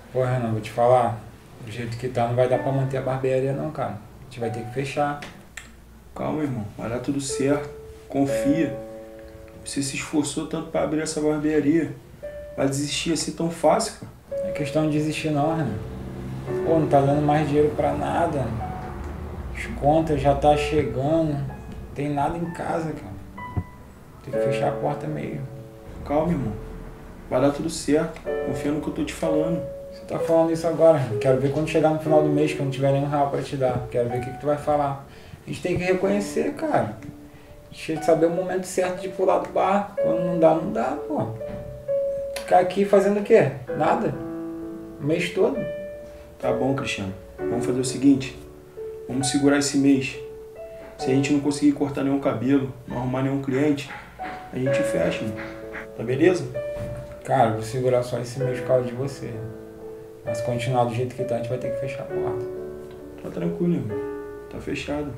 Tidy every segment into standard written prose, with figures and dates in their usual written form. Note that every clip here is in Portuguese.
Pô, Renan, vou te falar. Do jeito que tá, não vai dar pra manter a barbearia não, cara. A gente vai ter que fechar. Calma, irmão. Vai dar tudo certo. Confia. Você se esforçou tanto pra abrir essa barbearia. Vai desistir assim tão fácil, cara? Não é questão de desistir não, Renan. Pô, não tá dando mais dinheiro pra nada. As contas já tá chegando. Não tem nada em casa, cara. Tem que fechar a porta mesmo. Calma, irmão. Vai dar tudo certo. Confia no que eu tô te falando. Você tá falando isso agora, Renan. Quero ver quando chegar no final do mês, que eu não tiver nenhum real pra te dar. Quero ver o que tu vai falar. A gente tem que reconhecer, cara. A gente tem que saber o momento certo de pular do barco. Quando não dá, não dá, pô. Ficar aqui fazendo o quê? Nada? O mês todo? Tá bom, Cristiano. Vamos fazer o seguinte. Vamos segurar esse mês. Se a gente não conseguir cortar nenhum cabelo, não arrumar nenhum cliente, a gente fecha, irmão. Tá beleza? Cara, eu vou segurar só esse mês por causa de você. Mas se continuar do jeito que tá, a gente vai ter que fechar a porta. Tá tranquilo, irmão. Tá fechado.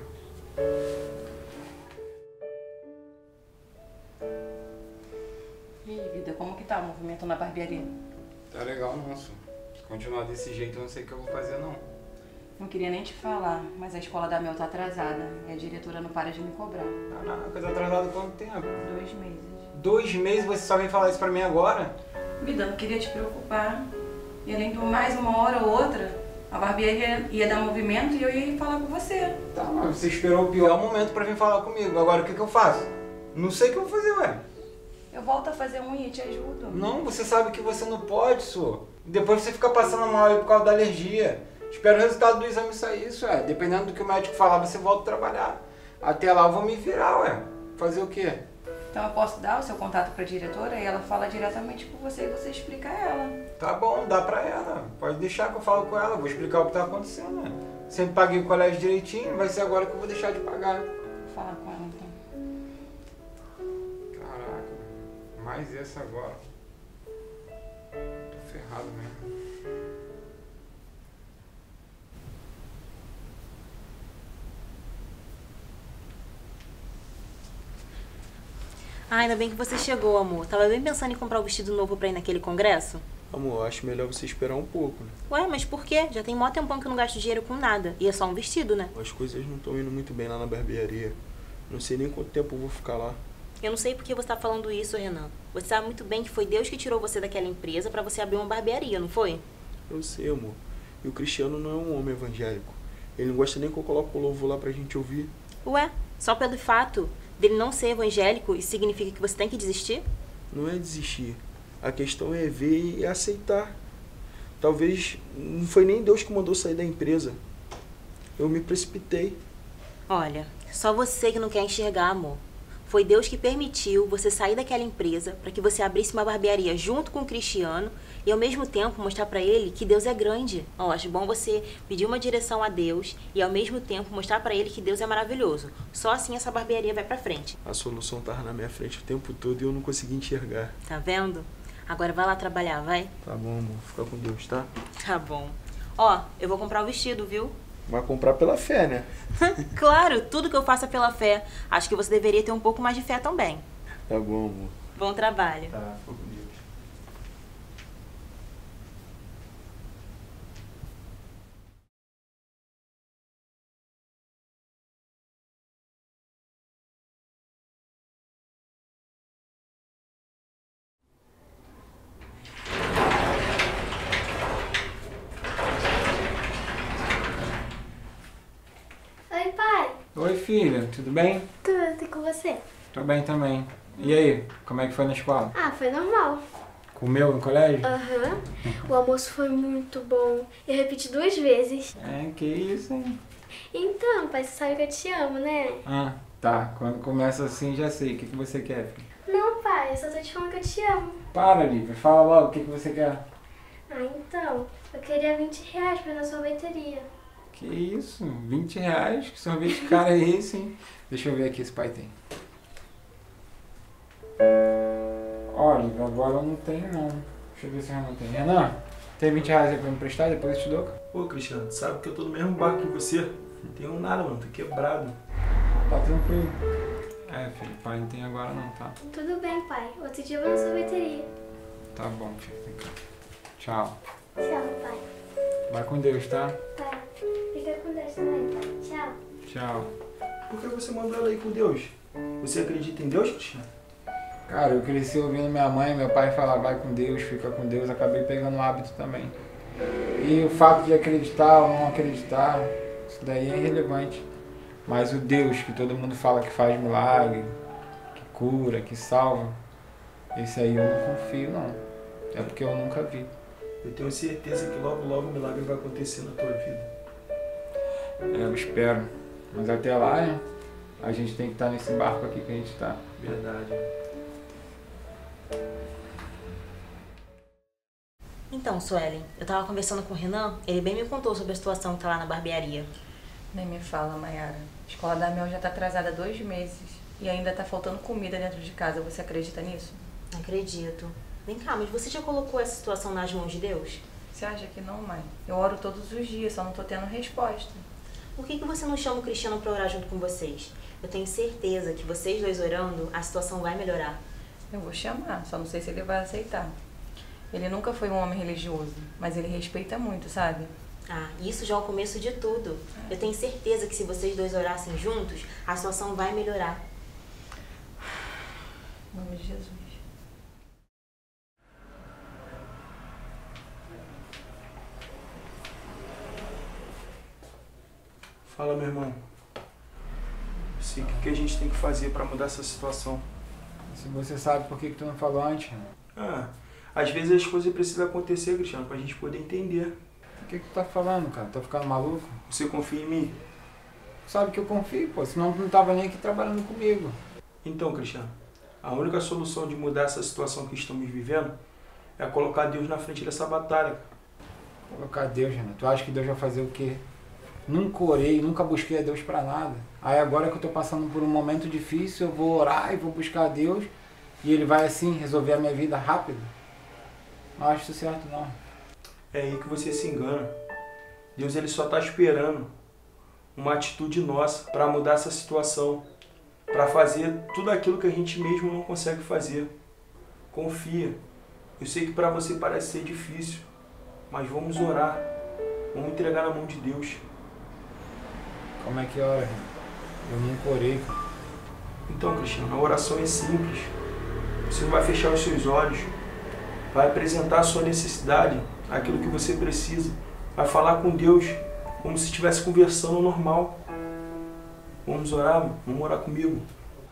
E aí, vida, como que tá o movimento na barbearia? Tá legal, nosso. Se continuar desse jeito, eu não sei o que eu vou fazer, não. Não queria nem te falar, mas a escola da Mel tá atrasada e a diretora não para de me cobrar. Caraca, tá atrasado quanto tempo? 2 meses. 2 meses você só vem falar isso pra mim agora? Vida, não queria te preocupar. E além do mais, uma hora ou outra, a barbearia ia dar movimento e eu ia falar com você. Tá, mas você esperou o pior momento pra vir falar comigo. Agora o que eu faço? Não sei o que eu vou fazer, ué. Eu volto a fazer unha e te ajudo. Não, você sabe que você não pode, Su. Depois você fica passando mal aí por causa da alergia. Espera o resultado do exame sair, isso, ué. Dependendo do que o médico falar, você volta a trabalhar. Até lá eu vou me virar, ué. Fazer o quê? Então eu posso dar o seu contato pra diretora e ela fala diretamente com você e você explica a ela. Tá bom, dá pra ela. Pode deixar que eu falo com ela. Vou explicar o que tá acontecendo, né? Sempre paguei o colégio direitinho, vai ser agora que eu vou deixar de pagar. Vou falar com ela então. Caraca, mais essa agora. Tô ferrado mesmo. Ah, ainda bem que você chegou, amor. Tava bem pensando em comprar um vestido novo pra ir naquele congresso. Amor, acho melhor você esperar um pouco, né? Ué, mas por quê? Já tem mó tempão que eu não gasto dinheiro com nada. E é só um vestido, né? As coisas não estão indo muito bem lá na barbearia. Não sei nem quanto tempo eu vou ficar lá. Eu não sei por que você tá falando isso, Renan. Você sabe muito bem que foi Deus que tirou você daquela empresa pra você abrir uma barbearia, não foi? Eu sei, amor. E o Cristiano não é um homem evangélico. Ele não gosta nem que eu coloque o louvor lá pra gente ouvir. Ué, só pelo fato dele não ser evangélico, isso significa que você tem que desistir? Não é desistir. A questão é ver e aceitar. Talvez não foi nem Deus que mandou sair da empresa. Eu me precipitei. Olha, só você que não quer enxergar, amor. Foi Deus que permitiu você sair daquela empresa para que você abrisse uma barbearia junto com o Cristiano e ao mesmo tempo mostrar para ele que Deus é grande. Ó, acho bom você pedir uma direção a Deus e ao mesmo tempo mostrar para ele que Deus é maravilhoso. Só assim essa barbearia vai para frente. A solução estava na minha frente o tempo todo e eu não consegui enxergar. Tá vendo? Agora vai lá trabalhar, vai? Tá bom, amor. Fica com Deus, tá? Tá bom. Ó, eu vou comprar o vestido, viu? Vai comprar pela fé, né? Claro, tudo que eu faço é pela fé. Acho que você deveria ter um pouco mais de fé também. Tá bom, amor. Bom trabalho. Tá, fica com Deus. Oi, pai. Oi, filha, tudo bem? Tudo e com você? Tô bem também. E aí, como é que foi na escola? Ah, foi normal. Comeu no colégio? Aham. O almoço foi muito bom. Eu repeti 2 vezes. É, que isso, hein? Então, pai, você sabe que eu te amo, né? Ah, tá. Quando começa assim, já sei. O que você quer, filho? Não, pai, eu só tô te falando que eu te amo. Para, Lívia. Fala logo o que você quer. Ah, então, eu queria R$ 20 pra ir na sorveteria. Que isso? R$ 20? Que sorvete caro é esse, hein? Deixa eu ver aqui se o pai tem. Olha, agora eu não tenho não. Deixa eu ver se eu não tenho. Renan, tem R$ 20 aí pra me emprestar? Depois eu te dou. Pô, Cristiano, sabe que eu tô no mesmo barco que você? Não tenho nada, mano. Tô quebrado. Tá tranquilo. É, filho, pai não tem agora não, tá? Tudo bem, pai. Outro dia eu vou na sorveteria. Tá bom, filho. Tchau. Tchau, pai. Vai com Deus, tá? Tá. Fica com Deus também, tá? Tchau. Tchau. Por que você mandou ela ir com Deus? Você acredita em Deus, Cristiano? Cara, eu cresci ouvindo minha mãe e meu pai falar vai com Deus, fica com Deus, acabei pegando o hábito também. E o fato de acreditar ou não acreditar, isso daí é irrelevante. Mas o Deus que todo mundo fala que faz milagre, que cura, que salva, esse aí eu não confio não. É porque eu nunca vi. Eu tenho certeza que logo, logo o milagre vai acontecer na tua vida. É, eu espero. Mas até lá, né, a gente tem que estar nesse barco aqui que a gente está. Verdade. Então, Suelen, eu tava conversando com o Renan, ele bem me contou sobre a situação que tá lá na barbearia. Nem me fala, Mayara. A escola da Mel já tá atrasada há 2 meses e ainda tá faltando comida dentro de casa. Você acredita nisso? Não acredito. Vem cá, mas você já colocou essa situação nas mãos de Deus? Você acha que não, mãe? Eu oro todos os dias, só não tô tendo resposta. Por que você não chama o Cristiano pra orar junto com vocês? Eu tenho certeza que vocês dois orando, a situação vai melhorar. Eu vou chamar, só não sei se ele vai aceitar. Ele nunca foi um homem religioso, mas ele respeita muito, sabe? Ah, isso já é o começo de tudo. Eu tenho certeza que se vocês dois orassem juntos, a situação vai melhorar. Em nome de Jesus. Fala, meu irmão. Eu sei o que a gente tem que fazer pra mudar essa situação. Se você sabe por que tu não falou antes, né? Às vezes as coisas precisam acontecer, Cristiano, pra gente poder entender. O que tu tá falando, cara? Tá ficando maluco? Você confia em mim? Sabe que eu confio, pô, senão tu não tava nem aqui trabalhando comigo. Então, Cristiano, a única solução de mudar essa situação que estamos vivendo é colocar Deus na frente dessa batalha. Colocar Deus, Renan. Tu acha que Deus vai fazer o quê? Nunca orei, nunca busquei a Deus pra nada. Aí agora que eu tô passando por um momento difícil, eu vou orar e vou buscar a Deus e Ele vai assim resolver a minha vida rápido. Não acho isso certo não. É aí que você se engana. Deus ele só está esperando uma atitude nossa para mudar essa situação, para fazer tudo aquilo que a gente mesmo não consegue fazer. Confia. Eu sei que para você parece ser difícil, mas vamos orar. Vamos entregar na mão de Deus. Como é que ora, Renan? Eu nunca orei, cara. Então, Cristiano, a oração é simples. Você vai fechar os seus olhos, vai apresentar a sua necessidade, aquilo que você precisa, vai falar com Deus como se estivesse conversando normal. Vamos orar? Vamos orar comigo.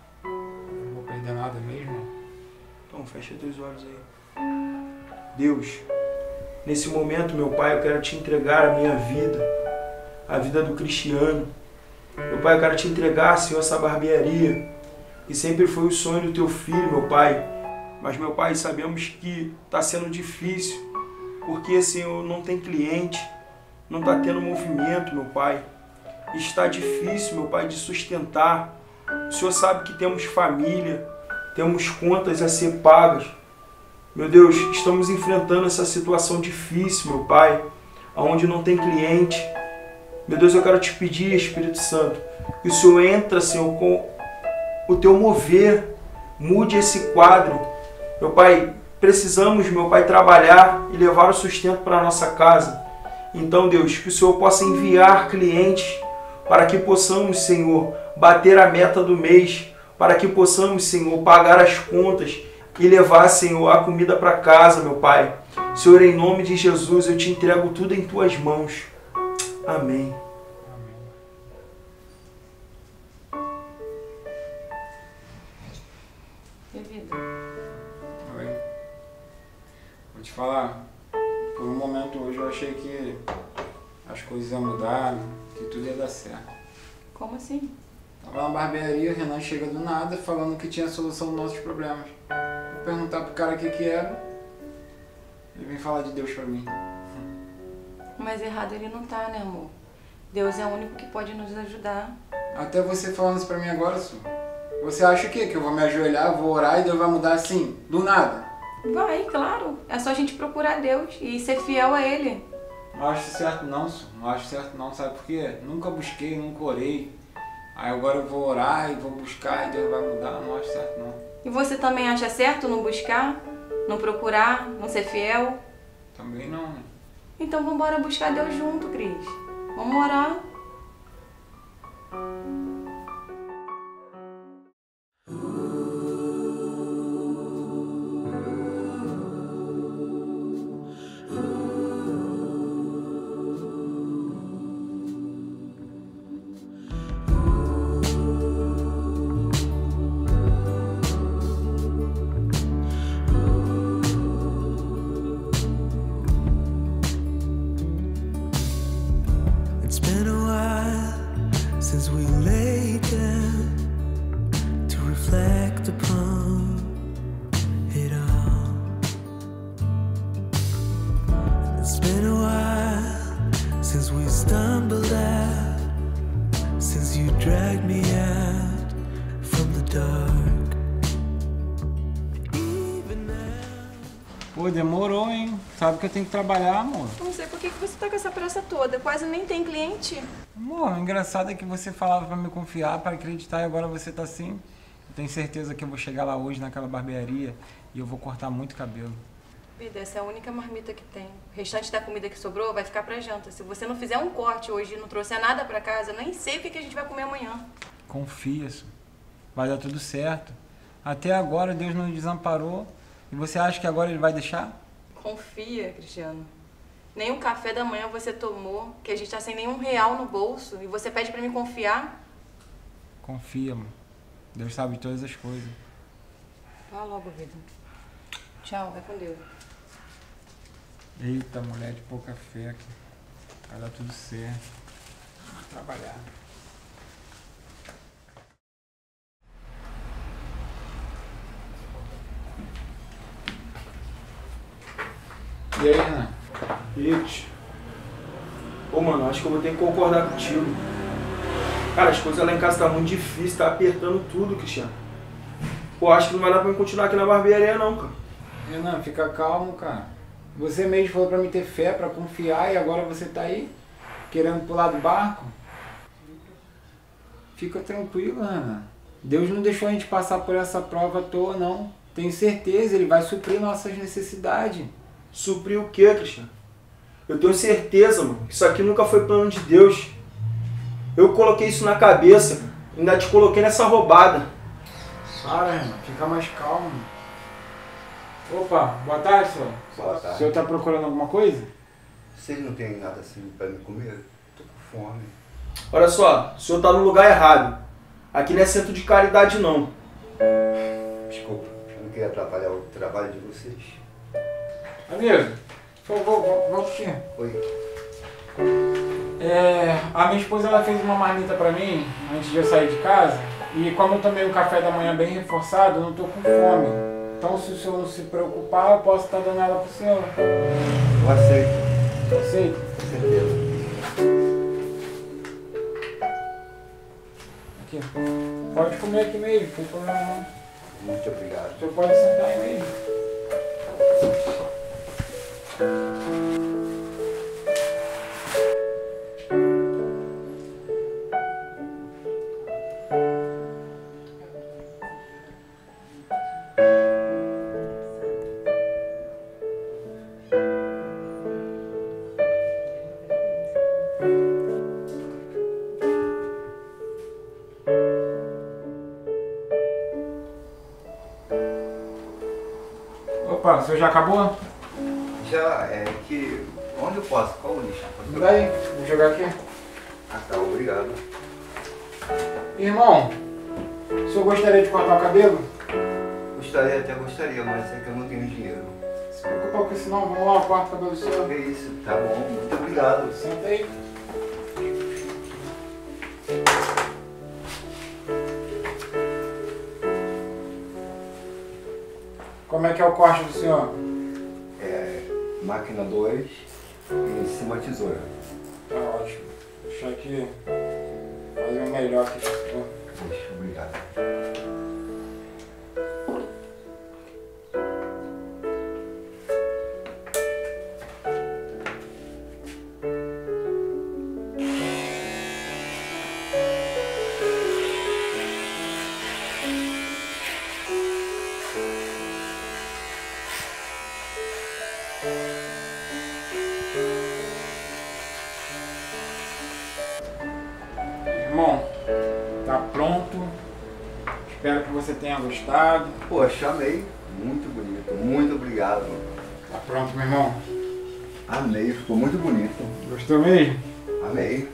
Não vou perder nada mesmo. Então, fecha teus olhos aí. Deus, nesse momento, meu Pai, eu quero te entregar a minha vida, a vida do Cristiano. Meu Pai, eu quero te entregar, Senhor, essa barbearia, que sempre foi o sonho do teu filho, meu Pai. Mas, meu Pai, sabemos que está sendo difícil, porque, Senhor, não tem cliente, não está tendo movimento, meu Pai. Está difícil, meu Pai, de sustentar. O Senhor sabe que temos família, temos contas a ser pagas. Meu Deus, estamos enfrentando essa situação difícil, meu Pai, onde não tem cliente. Meu Deus, eu quero te pedir, Espírito Santo, que o Senhor entra, Senhor, com o teu mover, mude esse quadro. Meu Pai, precisamos, meu Pai, trabalhar e levar o sustento para a nossa casa. Então, Deus, que o Senhor possa enviar clientes para que possamos, Senhor, bater a meta do mês, para que possamos, Senhor, pagar as contas e levar, Senhor, a comida para casa, meu Pai. Senhor, em nome de Jesus, eu te entrego tudo em tuas mãos. Amém. Oi. Vou te falar, por um momento hoje eu achei que as coisas iam mudar, que tudo ia dar certo. Como assim? Tava na barbearia, o Renan chega do nada falando que tinha solução dos nossos problemas. Vou perguntar pro cara o que era, ele vem falar de Deus pra mim. Mas errado ele não tá, né, amor? Deus é o único que pode nos ajudar. Até você falando isso pra mim agora, Su. Você acha o quê? Que eu vou me ajoelhar, vou orar e Deus vai mudar assim, do nada? Vai, claro. É só a gente procurar Deus e ser fiel a Ele. Não acho certo não, Su. Não acho certo não, sabe por quê? Nunca busquei, nunca orei. Aí agora eu vou orar e vou buscar e Deus vai mudar. Não acho certo não. E você também acha certo não buscar, não procurar, não ser fiel? Também não, né? Então vamos embora buscar Deus junto, Cris. Vamos orar. It's been a while since we laid down to reflect upon it all. It's been a while since we stumbled out, since you dragged me out from the dark. Even now. Pô, demorou, hein? Sabe que eu tenho que trabalhar, amor. Não sei por que você tá com essa pressa toda. Quase nem tem cliente. Amor, o engraçado é que você falava pra me confiar, pra acreditar, e agora você tá assim. Eu tenho certeza que eu vou chegar lá hoje naquela barbearia e eu vou cortar muito cabelo. Vida, essa é a única marmita que tem. O restante da comida que sobrou vai ficar pra janta. Se você não fizer um corte hoje e não trouxer nada pra casa, eu nem sei o que a gente vai comer amanhã. Confia, Su. Vai dar tudo certo. Até agora Deus não desamparou. E você acha que agora Ele vai deixar? Confia, Cristiano. Nem o café da manhã você tomou, que a gente tá sem nenhum real no bolso, e você pede pra me confiar? Confia, amor. Deus sabe de todas as coisas. Vá logo, vida. Tchau, vai com Deus. Eita, mulher de pouca fé aqui. Vai dar tudo certo. Vamos trabalhar. E aí, Renan? It. Pô, mano, acho que eu vou ter que concordar contigo. Cara, as coisas lá em casa tá muito difícil, tá apertando tudo, Cristiano. Pô, acho que não vai dar pra eu continuar aqui na barbearia não, cara. Renan, fica calmo, cara. Você mesmo falou pra mim ter fé, pra confiar, e agora você tá aí querendo pular do barco? Fica tranquilo, Renan. Deus não deixou a gente passar por essa prova à toa, não. Tenho certeza, Ele vai suprir nossas necessidades. Suprir o quê, Cristiano? Eu tenho certeza, mano, que isso aqui nunca foi plano de Deus. Eu coloquei isso na cabeça, cara. Ainda te coloquei nessa roubada. Para, Renan, fica mais calmo. Opa, boa tarde, senhor. Boa O tarde. senhor tá procurando alguma coisa? Vocês não tem nada assim pra me comer? Tô com fome. Olha só, o senhor tá no lugar errado. Aqui não é centro de caridade, não. Desculpa, eu não queria atrapalhar o trabalho de vocês. Amigo, por favor, volta aqui. Oi. A minha esposa ela fez uma marmita pra mim antes de eu sair de casa. E como eu tomei um café da manhã bem reforçado, eu não tô com fome. Então se o senhor não se preocupar, eu posso estar dando ela pro senhor. Eu aceito, Aceita? com certeza. Aqui. Pode comer aqui mesmo, não tem problema não. Muito obrigado. O senhor pode sentar aí mesmo. Opa, o senhor já acabou? Já é que... Onde eu posso? Qual o lixo? Me dá aí, vou jogar aqui. Ah, tá, obrigado. Irmão, o senhor gostaria de cortar o cabelo? Gostaria, até gostaria, mas é que eu não tenho dinheiro. Se preocupa com isso não, vamos lá, corta o cabelo do senhor. É isso, tá bom. Muito obrigado. Senta aí. Como é que é o corte do senhor? É, máquina 2 e em cima a tesoura. Tá ótimo. Deixa aqui fazer o melhor aqui pro senhor. Deixa, obrigado. que você tenha gostado. Poxa, amei. Muito bonito. Muito obrigado. Tá pronto, meu irmão? Amei, ficou muito bonito. Gostou mesmo? Amei.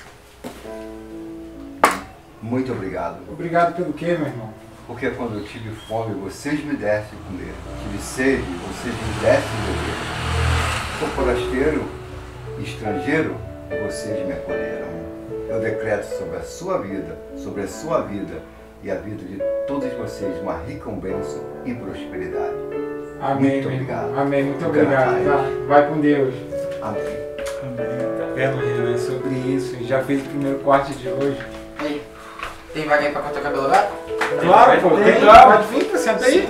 Muito obrigado. Obrigado pelo quê, meu irmão? Porque quando eu tive fome, vocês me dessem de comer. Tive sede, vocês me dessem de beber. Sou forasteiro, estrangeiro, e vocês me acolheram. Eu decreto sobre a sua vida e a vida de todos vocês uma rica bênção e prosperidade. Amém, Muito meu obrigado. irmão. Amém, muito obrigado. Tá? Vai com Deus. Amém. Amém. Tá vendo, Renan? É sobre isso. Já fez o primeiro corte de hoje. Aí, tem vaga aí pra cortar o cabelo agora? Claro, pô. Tem, claro. pode vir, pô. Senta aí.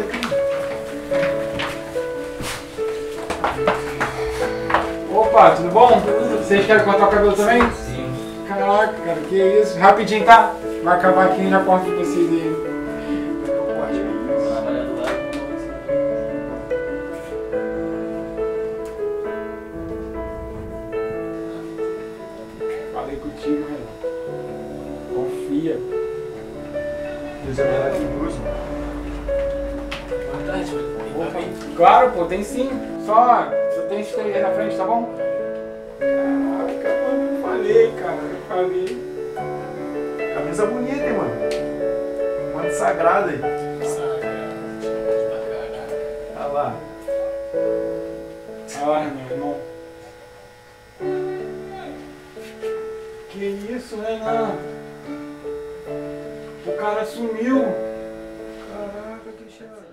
Opa, tudo bom? Vocês querem cortar o cabelo também? Sim. Caraca, cara, que isso. Rapidinho, tá? Vai acabar aqui na porta de vocês aí. Falei contigo, Renan. Confia. Deus é maravilhoso. Opa, claro, pô, tem sim. Só tem esses três aí na frente, tá bom? Caraca, mano, eu falei, cara, eu falei. Camisa bonita, hein, mano? Uma sagrada aí. Olha lá. Olha lá, meu irmão. Que isso, Renan? O cara sumiu. Caraca, Cristiano.